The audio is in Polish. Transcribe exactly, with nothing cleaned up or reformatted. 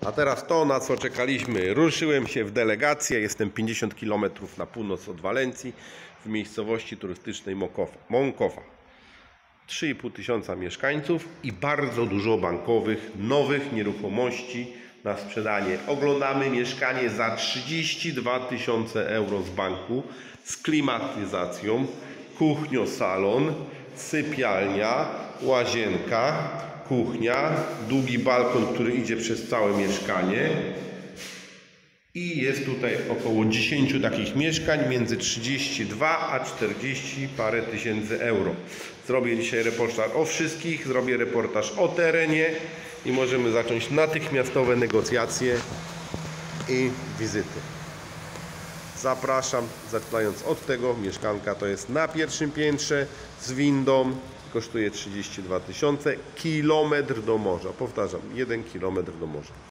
A teraz to, na co czekaliśmy. Ruszyłem się w delegację. Jestem pięćdziesiąt kilometrów na północ od Walencji, w miejscowości turystycznej Monkofa. trzy i pół tysiąca mieszkańców i bardzo dużo bankowych, nowych nieruchomości na sprzedanie. Oglądamy mieszkanie za trzydzieści dwa tysiące euro z banku, z klimatyzacją, kuchnią, salon, sypialnia, łazienka, kuchnia, długi balkon, który idzie przez całe mieszkanie. I jest tutaj około dziesięć takich mieszkań, między trzydzieści dwa a czterdzieści parę tysięcy euro. Zrobię dzisiaj reportaż o wszystkich, zrobię reportaż o terenie i możemy zacząć natychmiastowe negocjacje i wizyty. Zapraszam, zaczynając od tego, mieszkanka to jest na pierwszym piętrze z windą, kosztuje trzydzieści dwa tysiące, kilometr do morza, powtarzam, jeden kilometr do morza.